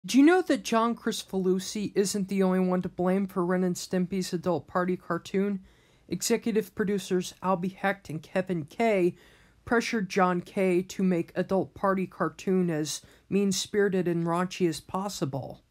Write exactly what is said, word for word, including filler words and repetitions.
Do you know that John Kricfalusi isn't the only one to blame for Ren and Stimpy's adult party cartoon? Executive producers Albie Hecht and Kevin Kay pressured John Kay to make adult party cartoon as mean-spirited and raunchy as possible.